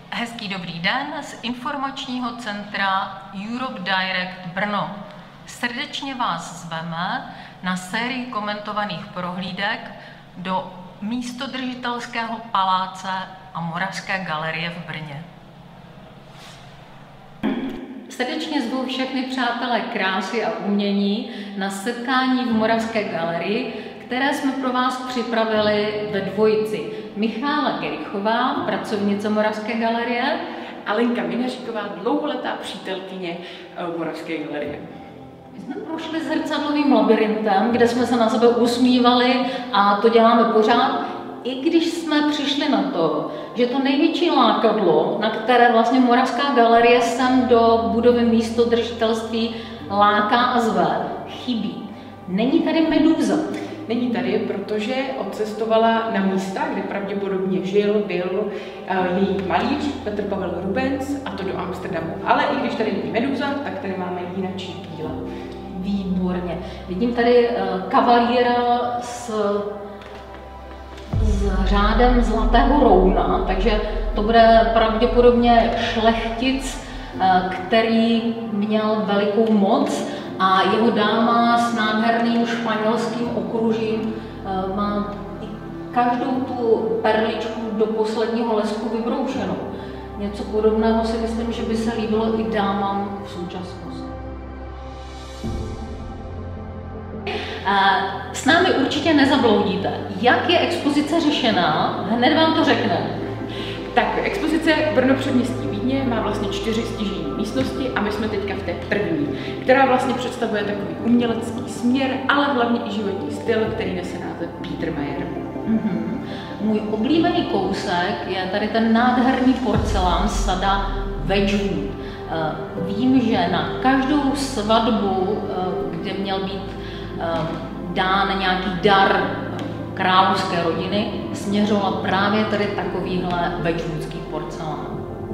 Hezký dobrý den z informačního centra Europe Direct Brno. Srdečně vás zveme na sérii komentovaných prohlídek do místodržitelského paláce a Moravské galerie v Brně. Srdečně zvu všechny přátelé krásy a umění na setkání v Moravské galerii, které jsme pro vás připravili ve dvojici. Michála Gerichová, pracovnice Moravské galerie, a Lenka Minaříková, dlouholetá přítelkyně Moravské galerie. My jsme prošli zrcadlovým labirintem, kde jsme se na sebe usmívali a to děláme pořád, i když jsme přišli na to, že to největší lákadlo, na které vlastně Moravská galerie sem do budovy místodržitelství láká a zve, chybí. Není tady Medúza. Není tady, protože odcestovala na místa, kde pravděpodobně byl její malíř Petr Pavel Rubens, a to do Amsterdamu. Ale i když tady není Medúza, tak tady máme jinačí díla. Výborně. Vidím tady kavalíra s řádem zlatého rouna, takže to bude pravděpodobně šlechtic, který měl velikou moc, a jeho dáma s nádherným španělským okružím má každou tu perličku do posledního lesku vybroušenou. Něco podobného si myslím, že by se líbilo i dámám v současnosti. S námi určitě nezabloudíte. Jak je expozice řešená? Hned vám to řekne. Tak expozice Brno předměstí Vídně má vlastně 4 stěžejní místnosti a my jsme teďka v té první, která vlastně představuje takový umělecký směr, ale hlavně i životní styl, který nese název Biedermeier. Můj oblíbený kousek je tady ten nádherný porcelán sada Wedgwood. Vím, že na každou svatbu, kde měl být dán nějaký dar královské rodiny, směřoval právě tady takovýhle wedgwoodský porcelán.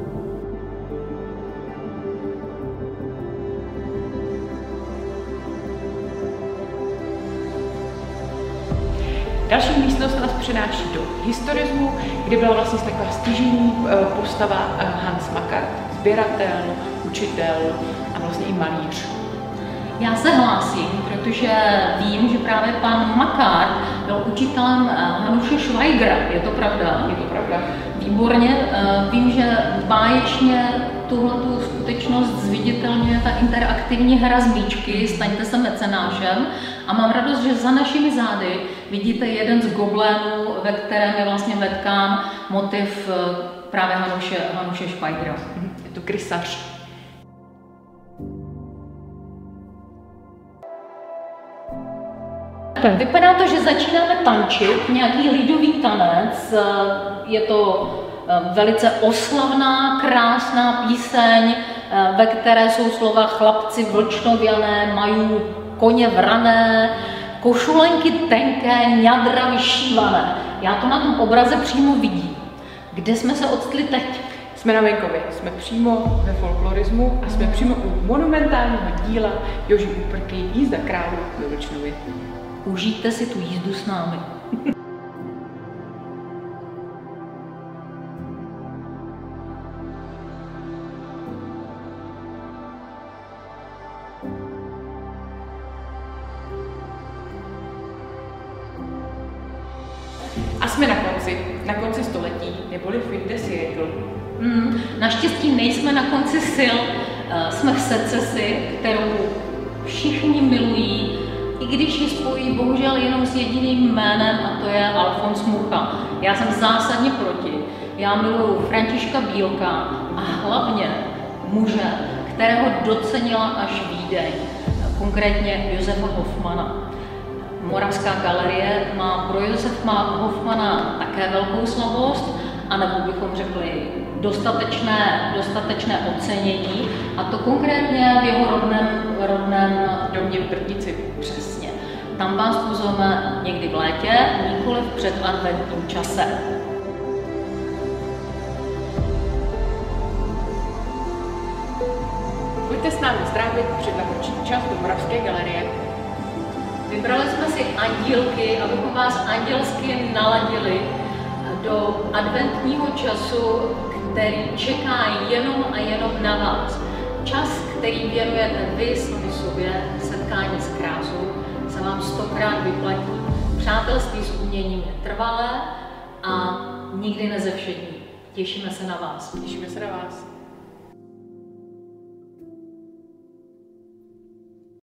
Další místnost nás přenáší do historismu, kde byla vlastně taková stěžejní postava Hans Makart, sběratel, učitel a vlastně i malíř. Já se hlásím, protože vím, že právě pan Makart byl učitelem Hanuše Schweigera. Je to pravda? Je to pravda. Výborně. Vím, že báječně tuhletu skutečnost zviditelňuje ta interaktivní hra z míčky Staňte se mecenášem, a mám radost, že za našimi zády vidíte jeden z goblénů, ve kterém je vlastně vetkán motiv právě Hanuše Schweigera. Je to krysař. Vypadá to, že začínáme tančit, nějaký lidový tanec. Je to velice oslavná, krásná píseň, ve které jsou slova chlapci vlčnověné, mají koně vrané, košulenky tenké, ňadra vyšívané. Já to na tom obraze přímo vidím. Kde jsme se odstli teď? Jsme na venkově, jsme přímo ve folklorismu a jsme přímo u monumentálního díla Joži Úprky Jízda králů ve Vlčnově. Užijte si tu jízdu s námi. A jsme na konci století, neboli fin de siècle. Naštěstí nejsme na konci sil, jsme v secesi, kterou všichni milují, i když ji spojí bohužel jenom s jediným jménem, a to je Alfons Mucha. Já jsem zásadně proti. Já miluji Františka Bílka a hlavně muže, kterého docenila až Vídeň, konkrétně Josefa Hofmana. Moravská galerie má pro Josefa Hofmana také velkou slavost, anebo bychom řekli dostatečné ocenění, a to konkrétně v jeho rodném domě v Brnici. Přesně. Tam vás pozveme někdy v létě, nikoli v předadventním čase. Pojďte s námi strávit předvánoční čas do Moravské galerie. Vybrali jsme si andílky, abychom vás andělsky naladili do adventního času, který čeká jenom a jenom na vás. Čas, který věnujete vy sami sobě, setkání s krásou, se vám 100krát vyplatí. Přátelství s uměním je trvalé a nikdy nezevšední. Těšíme se na vás. Těšíme se na vás.